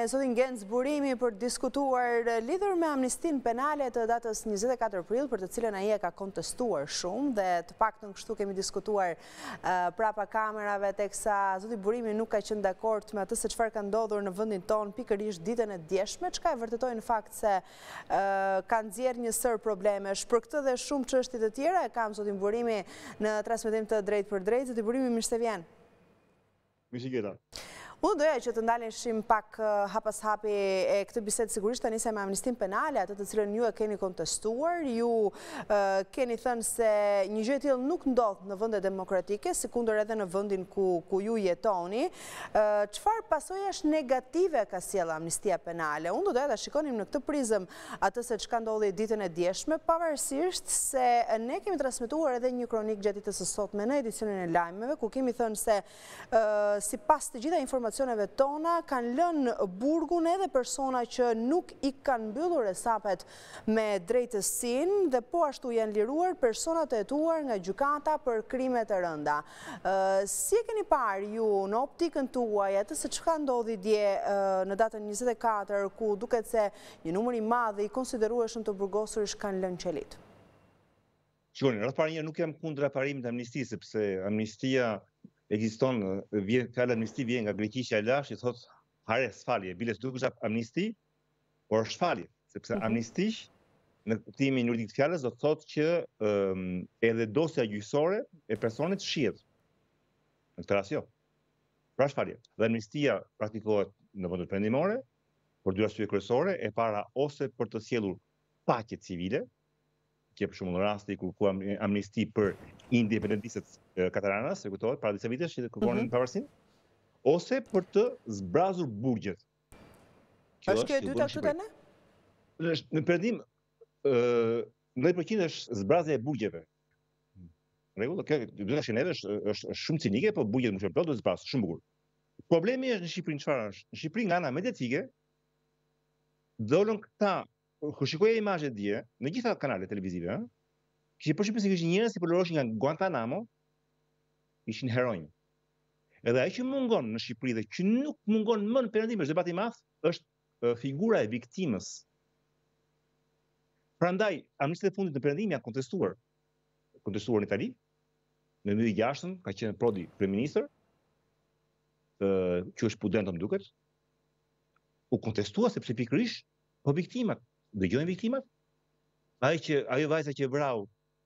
zotin Genc Burimi për diskutuar lidhur me amnistin penale të datës 24 prill, për të cilën ai e ka kontestuar shumë dhe të paktën kështu kemi diskutuar prapa kamerave, teksa zoti Burimi nuk ka qenë dakord me atë se çfarë ka ndodhur në vendin tonë pikërisht ditën e djeshme, çka e vërtetoi në fakt se ka nxjerrë një sër problemesh. Për këtë dhe shumë çështje të tjera e kam zotin Burimi në transmetim të drejtë për drejtë. Zoti Burimi, mirë se vjen. Mirë. Unë doja që të ndaleshim pak hapas hapi e këtë bisedë sigurisht të njëse me amnistin penale, atë të cilën ju e keni kontestuar, ju keni thënë se një gjë e tillë nuk ndodh në vende demokratike, sikundër edhe në vendin ku ju jetoni. Çfarë pasojash negative ka sjellë amnistia penale? Unë doja ta shikonim në këtë prizëm atë se çka ndodhi ditën e djeshme, pavarësisht se ne kemi transmetuar edhe një kronik gjatë ditës së sotme në edicionin e lajmeve, ku kemi thënë se sipas të gjitha informacioneve tona kanë lënë burgun edhe persona që nuk i kanë mbyllur hesapet me drejtësinë dhe po ashtu janë liruar personat e hetuar nga gjykata për krime të rënda. Si e keni parë ju në optikën tuaj atë se çka ndodhi dje në datën 24 ku duket se një numër i madh i konsiderueshëm të burgosurish kanë lënë qelit? Shikoni, rreth parë nuk jam kundër parimit të amnistisë, sepse amnistia ekziston, fjala amnisti vjen nga greqishtja e lashtë, i thot hare sfalje, bile s'duhet është amnisti, por është falje, sepse amnisti në kuptimin juridik të fjalës do të thotë që edhe dosja gjyqësore e personit shihet. Në këtë rast jo. Pra është falje. Dhe amnistia praktikohet në vendet perëndimore për dy arsye kryesore, e para ose për të sjellur paqe civile, që për shembull në rasti kur ku amnisti për independentistët kataranas, e kujtohet, para disa vitesh që kërkonin pavarësinë, ose për të zbrazur burgjet. Është kjo e dyta këtu tani? Në perëndim 90% është zbrazja e burgjeve. Rregull, kjo dyta sheneve është shumë cinike, po burgjet më shumë plot do të zbrazë, shumë bukur. Problemi është në Shqipëri çfarë është? Në Shqipëri nga ana mediatike dolën këta. Kur shikoja imazhet dje në gjitha kanalet televizive, kishte përshtypjen se kishin njerëz që përloroshin nga Guantanamo, ishin heronj. Edhe ai që mungon në Shqipëri dhe që nuk mungon më në perëndim, është debati i madh, është figura e viktimës. Prandaj, amnistia e fundit në perëndim janë kontestuar në Itali, në 2006 ka qenë Prodi kryeminist, që është Pudento më duket, u kontestua sepse pikërisht po viktimat dëgjojnë viktimat. Ajo vajza që vrau,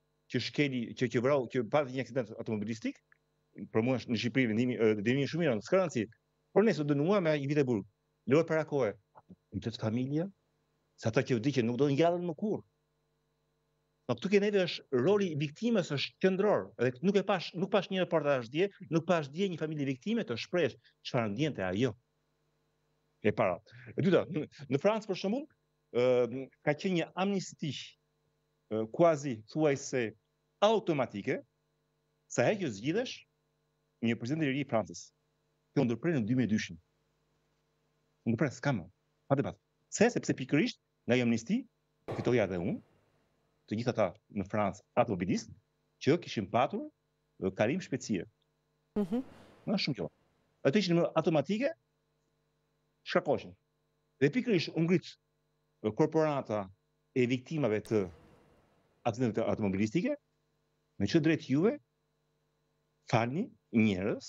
që pati një aksident automobilistik, për mua në Shqipëri vendimi shumë i rëndë, s'ka rëndësi. Por nëse dënuar me një vit e burg, lejohet para kohe, të familja, se ata që vdiqën nuk do të ngjallen më kurrë. Po këtu që neve është roli i viktimës është qendror, edhe nuk pash një reportazh dje, nuk pash dje një familje viktime të shprehë çfarë ndjente ajo. E para. E dyta, në Francë për shembull, ka qenë një amnisti quasi thuajse automatike, sa herë që zgjidhesh një president i ri i Francës. Kjo ndërprer në 2002. Ndërprer s'ka më, pa debat. Sepse pikërisht nga një amnisti, fitoja edhe unë, të gjithë ata në Francë automobilistë, që kishin patur kalim shpejtësie. Në shumë kjo. Ato ishin në automatike, shkarkoshin. Dhe pikërisht u ngrit korporata e viktimave të aksidenteve automobilistike, me që drejt juve, falni njerëz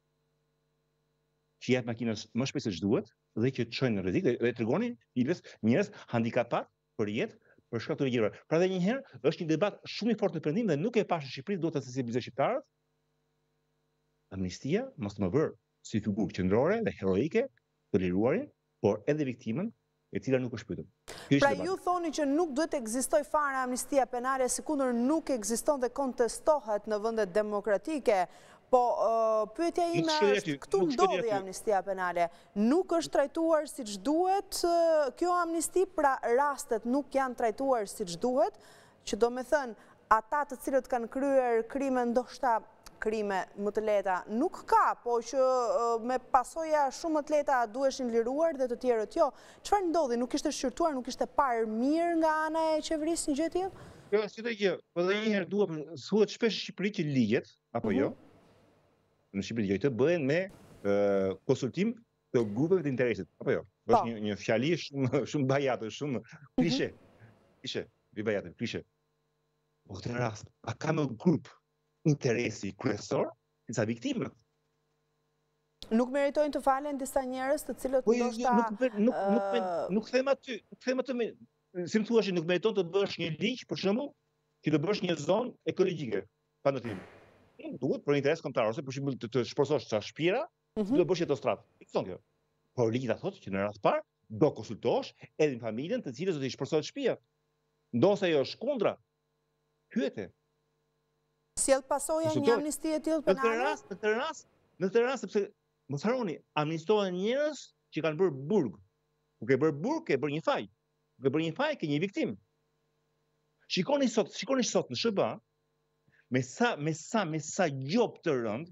që jep makinës më shpejt se ç'duhet dhe që çojnë në rrezik dhe tregoni njerëz handikapat për jetë për shkak të gjërave. Pra dhe një herë është një debat shumë i fortë në perëndim dhe nuk e pash në Shqipëri, duhet të sensibilizojë shqiptarët. Amnistia mos të më bërë si figurë qendrore dhe heroike të liruarin, por edhe viktimën e cila nuk është shpytur. Pra ju thoni që nuk duhet të ekzistoj fare amnistia penale, sikundër nuk ekziston dhe kontestohet në vendet demokratike, po pyetja ime është këtu ndodhi amnistia penale. Nuk është trajtuar siç duhet kjo amnisti, pra rastet nuk janë trajtuar siç duhet, që do me thënë ata të cilët kanë kryer krime ndoshta krime më të lehta nuk ka, po që me pasoja shumë më të lehta duheshin liruar dhe të tjerët jo. Çfarë ndodhi? Nuk ishte shqyrtuar, nuk ishte parë mirë nga ana e qeverisë një gjë e tillë? Jo, si të gjë, po dhe një herë duhet thuhet shpesh në Shqipëri që ligjet apo jo. Në Shqipëri ligjet të bëhen me konsultim këto grupeve të interesit, apo jo? Është një fjali shumë bajate, shumë klishe. Klishe. Po këtë rast, a ka më grup interesi kryesor, disa viktimët? Nuk meritojnë të falen disa njerëz të cilët ndoshta nuk them aty, si më thuash, nuk meriton të bësh një ligj për shembull, që të bësh një zonë ekologjike pa ndërtim. Duhet për interes kombëtar ose për shembull të shpërsosh çfarë shtëpira, do të bësh autostradë. Ikson kjo. Por ligji ta thotë që në rast parë do konsultosh edhe në familjen të cilës do të shpërsohet shtëpia. Ndoshta ajo është kundra. Pyete. Sjell pasoja një amnistie e tillë penale? Në këtë rast sepse mos harroni, amnistohen njerëz që kanë bërë burg. Nuk e bërë burg, e bërë një faj. Nuk e bërë një faj, ke një viktim. Shikoni sot në SBA, me sa gjop të rënd,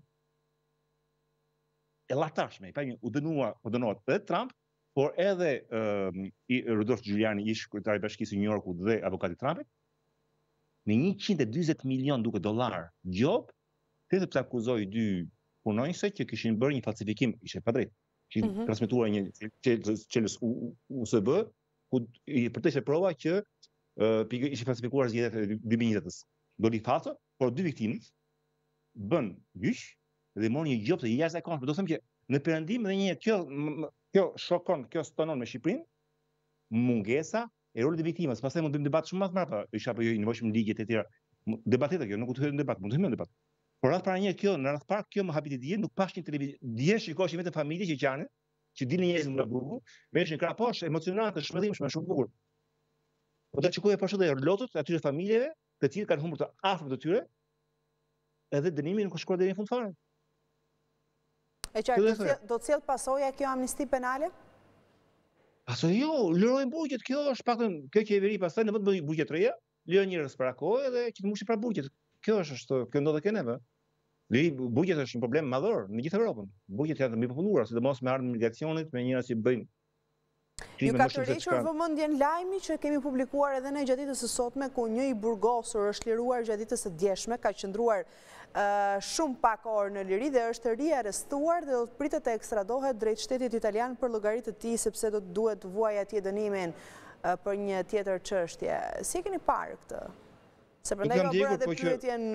e latashme, u dënuat edhe Trump, por edhe Rudolph Giuliani, ish kryetari i Bashkisë së New Yorkut dhe avokati Trumpit, me 120 milion $, gjop, sepse akuzoi dy punonjëse që kishin bërë një falsifikim, ishte pa drejt, kishin transmetuar një qelës USB, ku për të ishte prova që ishin falsifikuar zgjedhjet e 2020-s. Doli falso, por dy viktimët bën gjyq dhe morën një gjop të jashtëzakonshme. Do të them që në perëndim dhe një kjo shokon, kjo stonon me Shqipërinë, mungesa e rolit të viktimës. Pastaj mund të bëjmë debat shumë më të madh, apo jo i nevojshëm ligjet e tjera. Debatet kjo, nuk u hyjmë në debat, mund të hyjmë në debat. Por rreth para një në radh park kjo më hapi të dje, nuk pash një televizion. Dje shikoshin vetëm familje që qanë, që dilnin njerëz nga burgu, meshin krah poshtë, emocionante, shmëdhimshme, shumë bukur. Po do të shikojë poshtë edhe orlotët e atyre familjeve, të cilët kanë humbur të afërt të tyre, edhe dënimi nuk ka shkuar deri në fund fare. E qartë, do të sjell pasoja kjo amnisti penale? Jo, lërojnë burgjet, kjo është paktën kjo qeveri pastaj në vend të bëjë burgje të reja, lëron njerëz para kohë dhe që të mbushin pra burgjet. Kjo ndodhet ke neve. Burgjet është një problem madhor në gjithë Evropën. Burgjet janë të mbipopulluara, sidomos me ardhmën e migracionit, me njerëz që bëjnë. Ju ka tërhequr vëmendjen lajmi që kemi publikuar edhe në gjatë ditës së sotme, ku një i burgosur është liruar gjatë ditës së djeshme, ka qëndruar shumë pak orë në liri dhe është riarrestuar dhe do të pritet të ekstradohet drejt shtetit italian për llogaritë të tij, sepse do të duhet të vuajë atje dënimin për një tjetër çështje. Si e keni parë këtë? Se prandaj ka bërë edhe pyetjen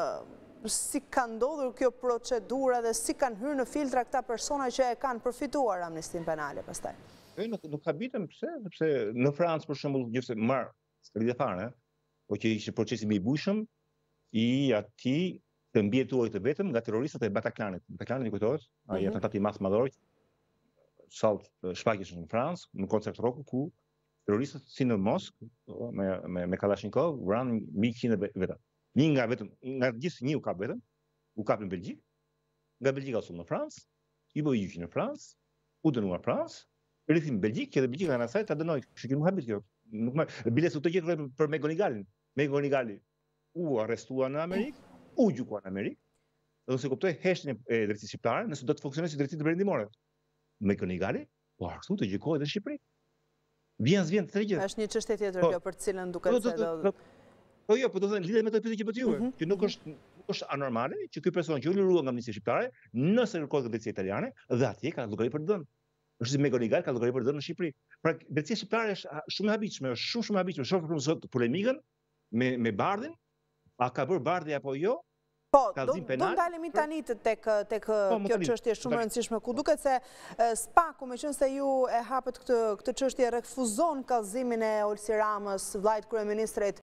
si ka ndodhur kjo procedura dhe si kanë hyrë në filtra këta persona që e kanë përfituar amnistin penale pastaj. Nuk habitem pse, sepse në Francë për shembull, nëse marr lidhje fare, po që ishte procesi më i bujshëm i atij të mbjetuar të vetëm nga terroristët e Bataclanit. Bataclani i kujtohet, ai atentati mas madhor, salt shfaqjes në Francë, në koncert rocku ku terroristët si në Moskë me Kalashnikov vranë 100 vetëm. Nga gjithë një u kap vetëm, u kap në Belgjik, nga Belgjika u sul në Francë, i bëu gjyqin në Francë, u dënuar Francë, rrithim në Belgjik, që dhe Belgjika në asaj ta dënoi. Kështu që nuk habit kjo. Biles u të gjithë për Megonigalin. Megonigali u arrestua në Amerikë, u gjykua në Amerikë, dhe se kuptoi heshtjen e drejtësisë shqiptare, nëse do të funksionojë si drejtësi perëndimore. Megonigali po arsu të gjykohet në Shqipëri. Vjen të tregje. Është një çështje tjetër kjo për të cilën duket se do. Po jo, po do të thënë lidhet me të pyetje që bëti juve, që nuk është anormale që ky person që u lirua nga amnistia shqiptare, nëse kërkohet drejtësia italiane, dhe atje ka llogari për dëm. Është si Megonigal ka llogari për dëm në Shqipëri. Pra drejtësia shqiptare është shumë e habitshme, është shumë e habitshme. Shoh sot polemikën me Bardhin, a ka bërë Bardhi apo jo? Po, do ndalemi tani tek kjo çështje shumë e rëndësishme, ku duket se SPAK-u, meqense ju e hapët këtë çështje, refuzon kallëzimin e Olsi Ramës, vllajt kryeministrit,